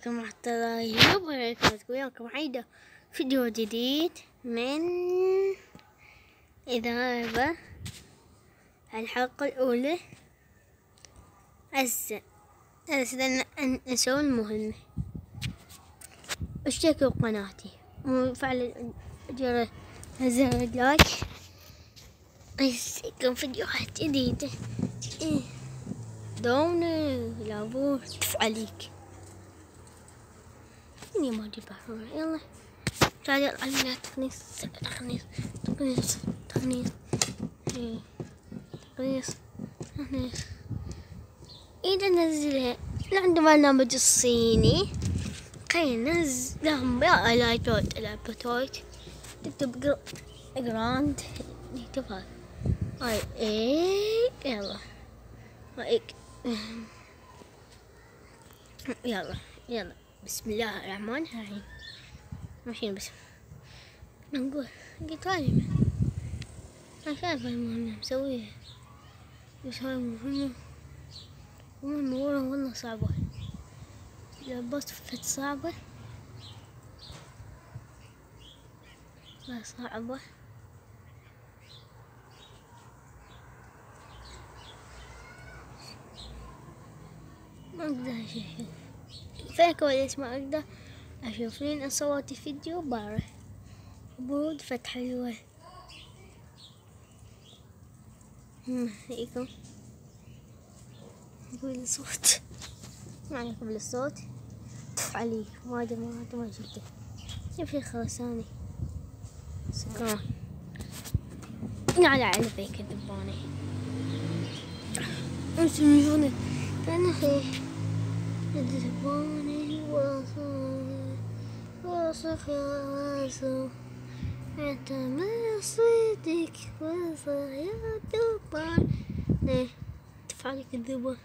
عليكم ورحمة الله وبركاته. وياكم عيدة فيديو جديد من إذاعة الحلقة الأولى. أستنى أن نسوي المهمة. اشتركوا بقناتي وفعلوا زر اللايك يجيكم فيديوهات جديدة. دوني لابور تفعليك إني ما أجيب بحرورة. يلا تعالي علينا تقنيص إذا نزلها لعند برنامج الصيني خلينا ننزلهم يا الابوتويت تكتب جراند نكتبها هاي ايه يلا هيك يلا بسم الله الرحمن الرحيم. ماشيين بس نقول كلمة ما شايفة المهمة مسويها بس هاي مهمة والله صعبة. لبست فت صعبة لا صعبة ما أقدر أشوف فين كويس ما أقدر أشوف لين أصوت فيديو بارة برود فتح حلوة. هيكم قبل الصوت ما عليكم بالصوت علي ما شفته يمشي خرساني سكران على علبة كذباني اسمعوني أنا هي كذباني واصخ يا راسو أنت ما صدق واصخ يا دبان تفعلي كذبان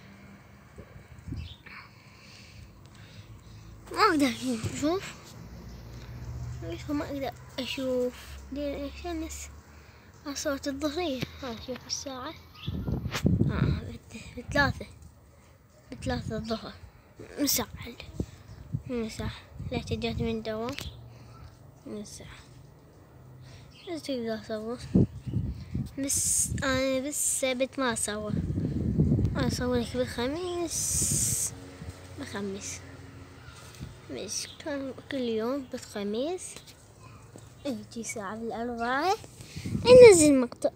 ما أقدر ما أقدر أشوف لين الشمس صوت الظهرية. شوف الساعة بثلاثة الظهر من ساعة لا تجات من دوام من ساعة بس تقدر أصور بس أنا بالسبت ما أصور أصورك بالخميس مش كل يوم بالخميس يجي ساعة بالأربعاء أنزل مقطع.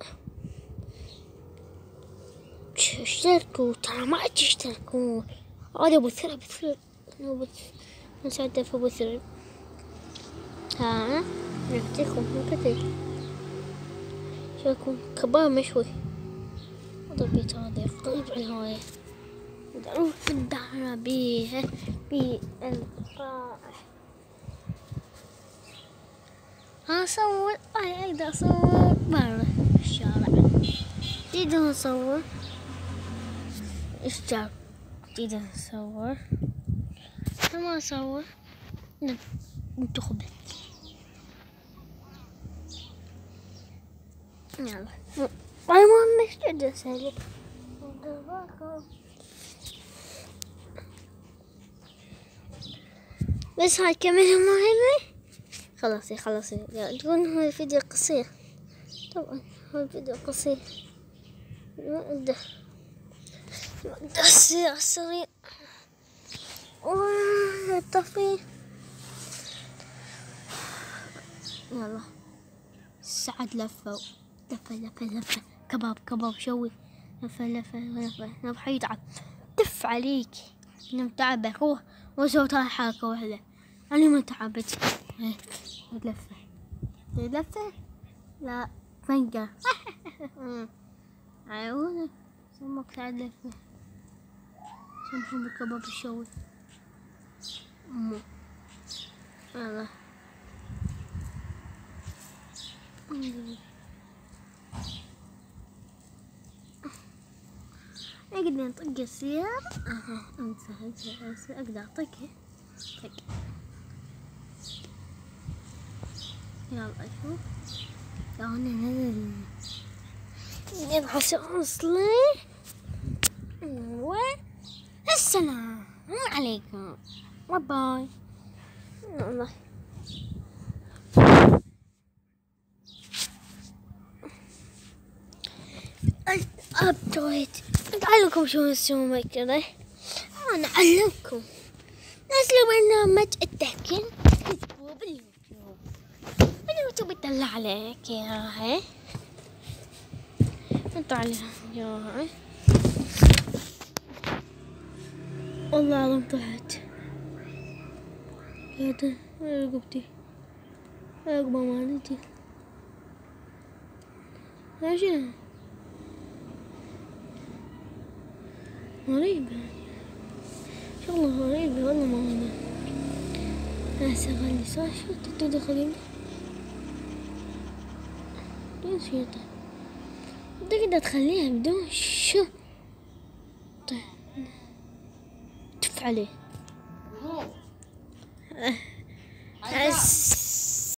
اشتركوا ترى ما تشتركوا هذا بثرة نساعد في بثرة نعطيكم كثير شوفوا كبار مشوي ضبيط هذا قريب على الهواية نروح في الدارة بيها بالقاع أصور أقدر أصور برا في الشارع تقدر نصور اشتراك تقدر نصور ما أصور نتخبط يلا المهم مش جدا سهل بس هاي كمان مهمة. خلاص تقول هو الفيديو قصير طبعا هو الفيديو قصير ما أقدر سريع الطفي. يلا سعد لفة كباب شوي لفة نبحي يتعب تف عليك نمتعب روح وصوتها حركة واحدة أنا ما تعبت لفة لا فنجر عيونك سمك سعد لفة سمحوا بالكباب الشوي يلا أقدر نطق السيارة انسى أقدر أطقها طق. يلا شوف أنا نزل يبحث أصلي والسلام عليكم. باي باي. والله أبتويت. أعلمكم شو نسوي كذا. أنا أعلمكم نزلوا برنامج التحكيم باليوتيوب يطلع عليك يا هاي. انتوا عليها يا هاي. والله العظيم طلعت هذا رقبتي، رقبة مالتي ماشي غريبة، شغلة غريبة والله ما أنا هسه خلي صار شو تدخلين بدون شيطان، تقدر تخليها بدون شو طيب تف عليه.